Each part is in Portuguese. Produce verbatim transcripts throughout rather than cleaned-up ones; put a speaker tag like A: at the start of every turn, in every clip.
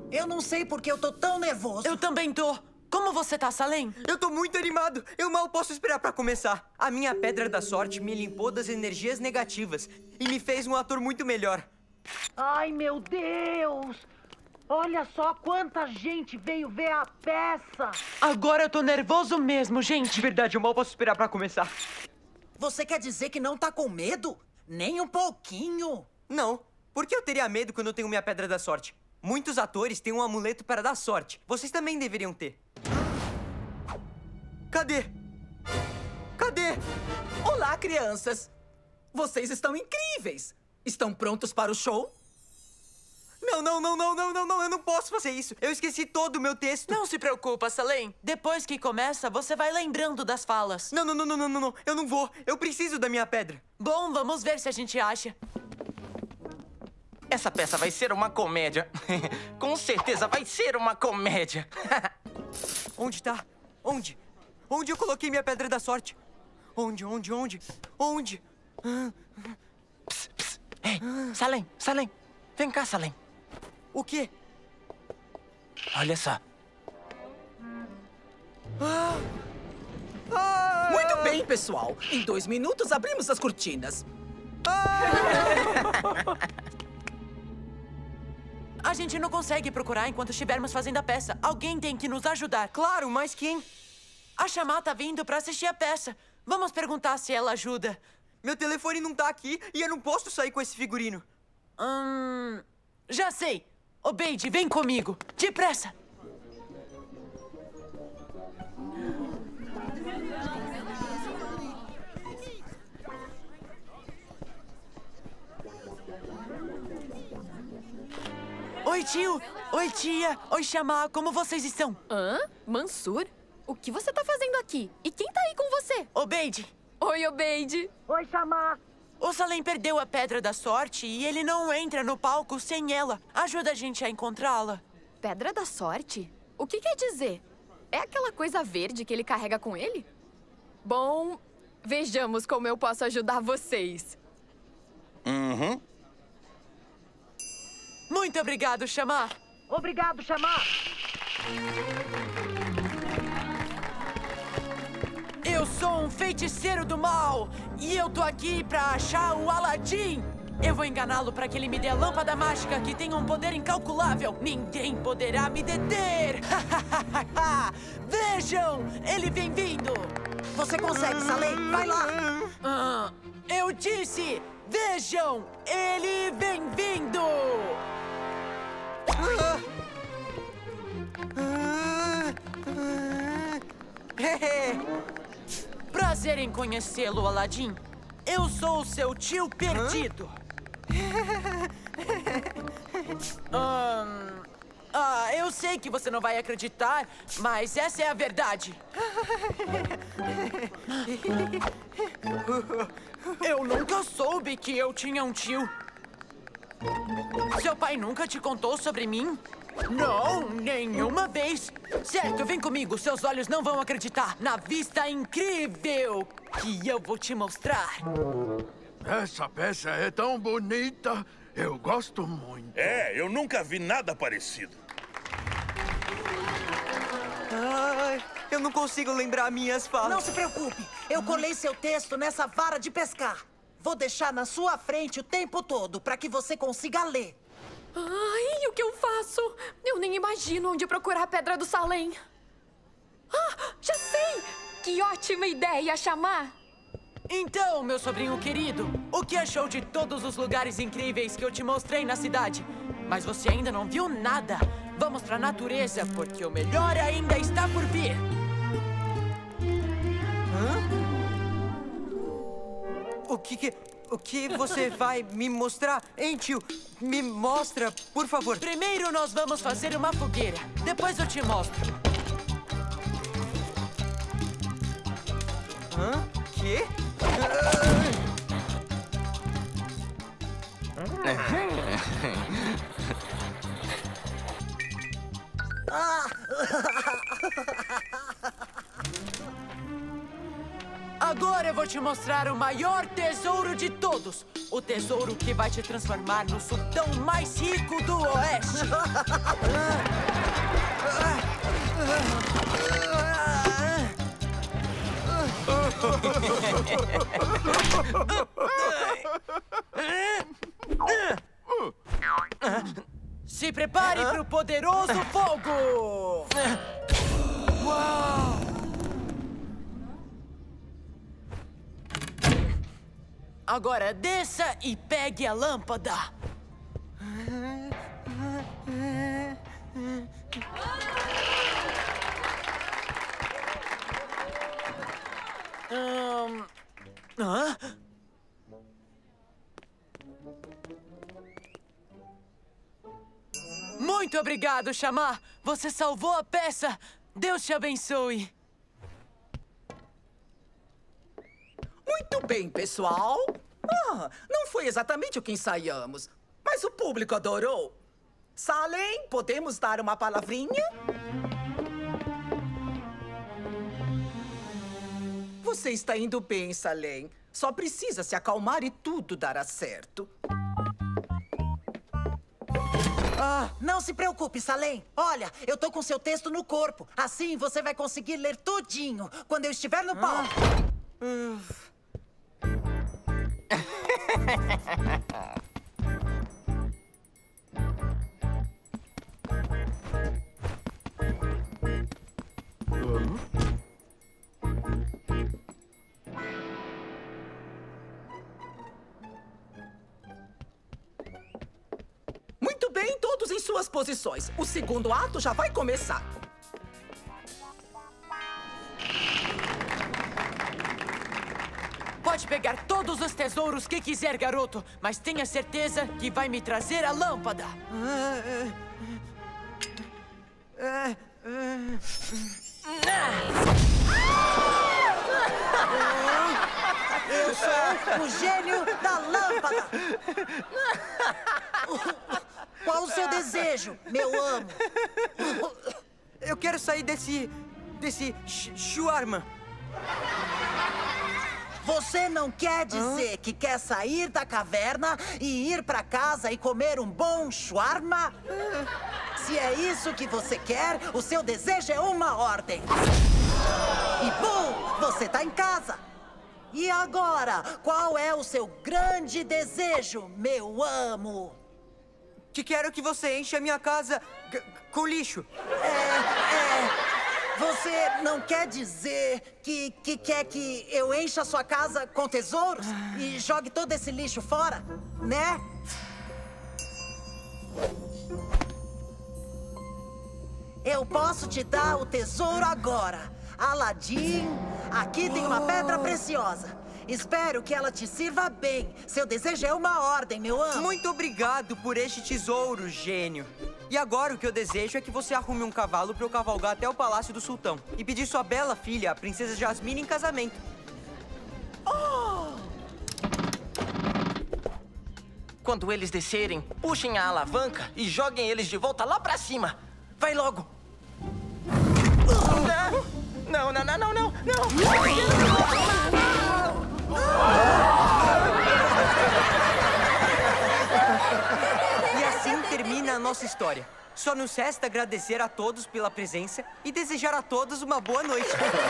A: Eu não sei porque eu tô tão nervoso.
B: Eu também tô. Como você tá, Salem?
C: Eu tô muito animado. Eu mal posso esperar pra começar. A minha pedra da sorte me limpou das energias negativas e me fez um ator muito melhor.
A: Ai, meu Deus! Olha só quanta gente veio ver a peça.
B: Agora eu tô nervoso mesmo, gente.
C: De verdade, eu mal posso esperar pra começar.
A: Você quer dizer que não tá com medo? Nem um pouquinho.
C: Não. Por que eu teria medo quando eu tenho minha pedra da sorte? Muitos atores têm um amuleto para dar sorte. Vocês também deveriam ter. Cadê? Cadê?
D: Olá, crianças! Vocês estão incríveis! Estão prontos para o show?
C: Não, não, não, não, não, não, não, eu não posso fazer isso. Eu esqueci todo o meu texto.
B: Não se preocupa, Salem. Depois que começa, você vai lembrando das falas.
C: Não, não, não, não, não, não, não. Eu não vou. Eu preciso da minha pedra.
B: Bom, vamos ver se a gente acha.
E: Essa peça vai ser uma comédia. Com certeza vai ser uma comédia.
C: Onde tá? Onde? Onde eu coloquei minha pedra da sorte? Onde, onde, onde? Onde?
E: Pss, pss. Ei, Salem, Salem. Vem cá, Salem.
C: O quê?
E: Olha só.
C: Ah! Ah!
D: Muito bem, pessoal. Em dois minutos abrimos as cortinas.
C: Ah!
B: A gente não consegue procurar enquanto estivermos fazendo a peça. Alguém tem que nos ajudar.
C: Claro, mas quem?
B: A Chamá tá vindo pra assistir a peça. Vamos perguntar se ela ajuda.
C: Meu telefone não tá aqui e eu não posso sair com esse figurino.
B: Hum... Já sei. Obeide, vem comigo. Depressa. Oi, tio. Oi, tia. Oi, Chamá. Como vocês estão?
F: Hã? Mansur? O que você tá fazendo aqui? E quem tá aí com você?
B: Obeide.
F: Oi, Obeide.
A: Oi, Chamá.
B: O Salem perdeu a Pedra da Sorte e ele não entra no palco sem ela. Ajuda a gente a encontrá-la.
F: Pedra da Sorte? O que quer dizer? É aquela coisa verde que ele carrega com ele? Bom, vejamos como eu posso ajudar vocês.
E: Uhum.
B: Muito obrigado, Chamá.
A: Obrigado, Chamá.
B: Eu sou um feiticeiro do mal e eu tô aqui pra achar o Aladim. Eu vou enganá-lo pra que ele me dê a lâmpada mágica que tem um poder incalculável. Ninguém poderá me deter. Vejam, ele vem vindo.
A: Você consegue, Salem. Vai lá.
B: Ah, eu disse, vejam, ele vem vindo.
C: Ah! Ah! Ah!
B: Prazer em conhecê-lo, Aladim. Eu sou o seu tio perdido. Hum, ah, eu sei que você não vai acreditar, mas essa é a verdade. Eu nunca soube que eu tinha um tio. Seu pai nunca te contou sobre mim? Não, nenhuma vez. Certo, vem comigo, seus olhos não vão acreditar na vista incrível que eu vou te mostrar.
G: Essa peça é tão bonita. Eu gosto muito.
H: É, eu nunca vi nada parecido.
C: Ai, eu não consigo lembrar minhas falas.
A: Não se preocupe. Eu colei seu texto nessa vara de pescar. Vou deixar na sua frente o tempo todo para que você consiga ler.
F: Ai, o que eu faço? Eu nem imagino onde procurar a Pedra do Salem. Ah, já sei! Que ótima ideia, Chamá!
B: Então, meu sobrinho querido, o que achou de todos os lugares incríveis que eu te mostrei na cidade? Mas você ainda não viu nada. Vamos pra natureza, porque o melhor ainda está por vir.
C: Hã? O que que... O que você vai me mostrar? Hein, tio? Me mostra, por favor.
B: Primeiro nós vamos fazer uma fogueira. Depois eu te mostro.
C: Hã? Quê?
B: Agora eu vou te mostrar o maior tesouro de todos. O tesouro que vai te transformar no sultão mais rico do Oeste. Se prepare para o poderoso fogo! Uau! Agora desça e pegue a lâmpada. Hum... Hã? Muito obrigado, Chamar. Você salvou a peça. Deus te abençoe.
D: Muito bem, pessoal. Ah, não foi exatamente o que ensaiamos, mas o público adorou. Salem, podemos dar uma palavrinha? Você está indo bem, Salem. Só precisa se acalmar e tudo dará certo.
A: Ah, não se preocupe, Salem. Olha, eu tô com seu texto no corpo. Assim você vai conseguir ler tudinho quando eu estiver no palco.
C: Uf.
D: Muito bem, todos em suas posições. O segundo ato já vai começar.
B: Pode pegar todos os tesouros que quiser, garoto, mas tenha certeza que vai me trazer a lâmpada.
A: Eu sou o gênio da lâmpada. Qual o seu desejo, meu amo?
C: Eu quero sair desse... desse... shawarma.
A: Você não quer dizer Hã? que quer sair da caverna e ir pra casa e comer um bom shawarma? Se é isso que você quer, o seu desejo é uma ordem. E bum! Você tá em casa. E agora, qual é o seu grande desejo, meu amo?
C: Que quero que você encha a minha casa com lixo.
A: É, é... Você não quer dizer que, que quer que eu encha a sua casa com tesouros e jogue todo esse lixo fora, né? Eu posso te dar o tesouro agora. Aladim, aqui tem uma pedra preciosa. Espero que ela te sirva bem. Seu desejo é uma ordem, meu amo.
C: Muito obrigado por este tesouro, gênio. E agora o que eu desejo é que você arrume um cavalo para eu cavalgar até o Palácio do Sultão e pedir sua bela filha, a Princesa Jasmine, em casamento.
E: Oh! Quando eles descerem, puxem a alavanca e joguem eles de volta lá pra cima. Vai logo. Não, não, não, não, não, não.
C: E assim termina a nossa história. Só nos resta agradecer a todos pela presença e desejar a todos uma boa noite.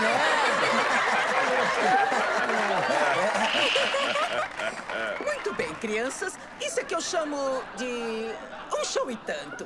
D: Muito bem, crianças. Isso é que eu chamo de um show e tanto.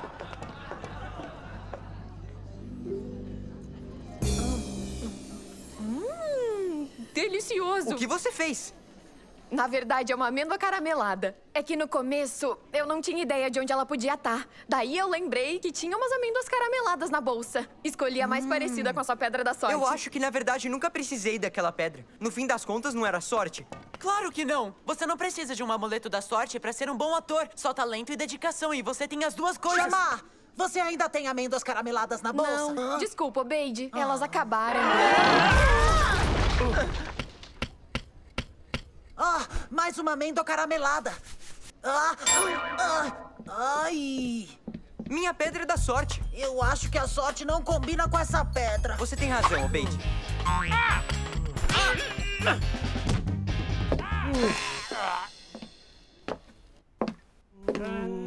F: Hum, delicioso.
C: O que você fez?
F: Na verdade, é uma amêndoa caramelada. É que no começo, eu não tinha ideia de onde ela podia estar. Daí eu lembrei que tinha umas amêndoas carameladas na bolsa. Escolhi a mais hum. parecida com a sua pedra da sorte.
C: Eu acho que, na verdade, nunca precisei daquela pedra. No fim das contas, não era sorte.
B: Claro que não! Você não precisa de um amuleto da sorte pra ser um bom ator. Só talento e dedicação, e você tem as duas coisas.
A: Chamar! Você ainda tem amêndoas carameladas na bolsa?
F: Não. Ah. Desculpa, Beide. Ah. Elas acabaram.
A: Ah, mais uma amêndoa caramelada. Ah, ah, ai.
C: Minha pedra é da sorte.
A: Eu acho que a sorte não combina com essa pedra.
C: Você tem razão, Obeide. Ah. Ah.